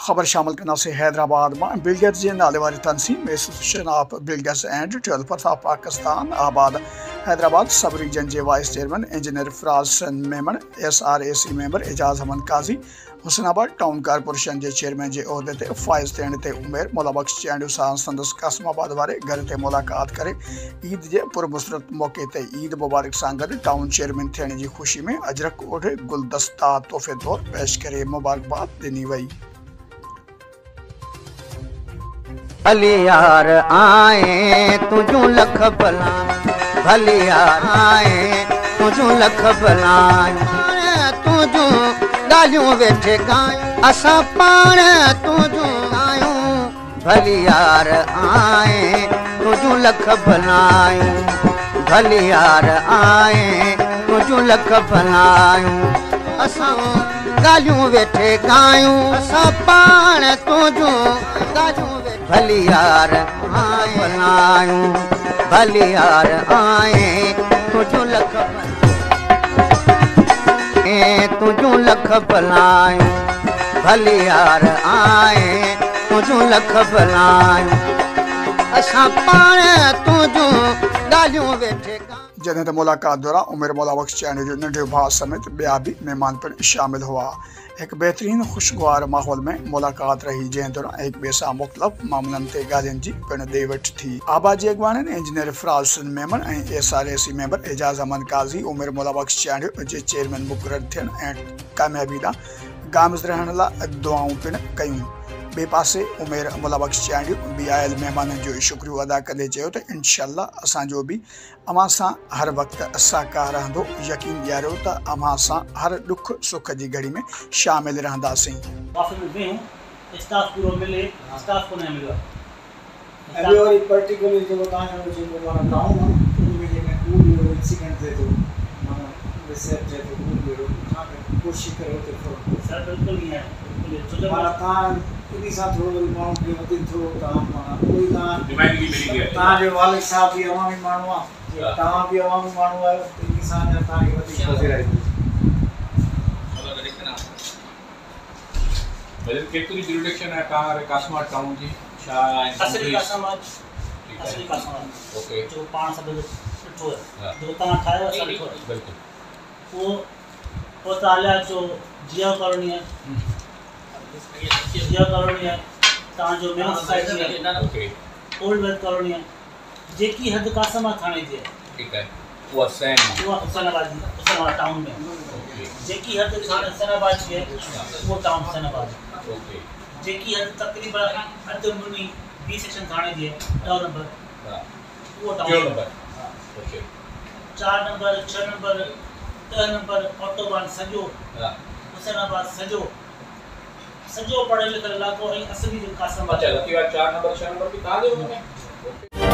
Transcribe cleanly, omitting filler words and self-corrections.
खबर शामिल करना से हैदराबाद में बिलगेट्स जे नाले वाली तनसीम association of builders and developers of Pakistan Abad Hyderabad sub region जे vice chairman engineer Faraz Memon SRAC member Ejaz Ahmed Kazi Hussainabad town corporation जे चेयरमैन जे ओहदे ते फाइज थियण ते उमेर मोलाबख्श चांडियो सां संदस कासमाबाद वारे घर ते मुलाकात करे ईद जे पुरमसरत मौके ते ईद मुबारक सां गॾु टाउन चेयरमैन थियण जी खुशी में अजरक ओढ़े गुलदस्ता तोहफ़े तौर पेश करे मुबारकबाद ॾिनी वई। भली यार आए तुझू लख भला भली यार आए तुझू लख भला तुझू ॻाल्हियूं वेठे गायूं असां पाण तुझू गायूं भली यार आए तुझू लख भलायूं भली यार आए तुझू लख भलायूं असां ॻाल्हियूं वेठे गायूं असां पाण तुझू ॻाल्हियूं भली यार आए भलायूं भली यार आए तुझू लख तुझू लख भलायूं भली यार आए तुझू लख भलायूं असां पाण तुझू ॻाल्हियूं वेठे जॾहिं त मुलाकात दौरान उमेर मोलाबख्श चांडियो जो नंढो भाउ समेत ॿिया भी मेहमान पिण शामिल हुआ। एक बेहतरीन खुशगवार माहौल में मुलाकात रही जंहिं दौरान एक ॿिए सां मुख़्तलिफ़ मामलनि ते ॻाल्हियुनि जी पिण ॾे वठि थी। आबाद जे अॻवाननि इंजीनियर फराज मेमन ऐं SRAC मेंबर एजाज अहमद काज़ी उमेर मोलाबख्श चांडियो जे चेयरमैन मुक़ररु थियण ऐं कामयाबी ॾांहुं गामिज़ रहण लाइ दुआऊं पिण कयूं। ॿिए पासे उमेर मोलाबख्श चांडियो ॿी आयल महिमाननि जो शुक्रियो अदा कंदे चयो त इंशाअल्लाह असांजो बि अव्हां सां हर वक़्तु साकार रहंदो। यकीन ॾियारियो त अव्हां सां हर ॾुख सुख जी घड़ी में शामिल रहंदासीं। स्टाफ पूरो मिले स्टाफ को न मिलो अभी और पर्टिकुलर जो बताना है जो हमारा टाउन है उनमें जेके पूरी इंसिडेंट थे तो माना रिसर्च थे तो पूरी हां कोशिश करो तो सर बिल्कुल नहीं है बिल्कुल हमारा काम इन्हीं साथ थोड़ा माण्हू खे वधीक थोरो तव्हां माना कोई तव्हां जो वालिद साहब भी अवामी माण्हू आहे तव्हां भी अवामी माण्हू आहियो त इन्हीं सां तव्हांखे वधीक पहुचाई मतलब केतिरी जुरिडिक्शन है कहां कासमाबाद टाउन जी छा असली कासमाबाद ओके जो पाण सब सुठो है जो तव्हां ठाहियो असां ॾिठो आहे बिल्कुल वो तालिया जो जिया कॉलोनी है जिया कॉलोनी है तव्हां जो मेन सोसाइटी है ओके ओल्ड वेस्ट कॉलोनी है जेकी हद कासमाबाद थाने जी है ठीक है वो सेम वो हुसैनाबाद टाउन में ओके जेकी हद हुसैनाबाद जी है वो टाउन हुसैनाबाद ओके जेकी हद तकरीबन अध मुनी बी सेक्शन थाने जी है 9 नंबर वो town number okay 4 number 6 number 10 number autobahn सजो हुसैनाबाद सजो पढ़े लिखल इलाक़ो ऐं असली जो कासमाबाद अच्छा लकी 4 नंबर 6 नंबर भी कहां दे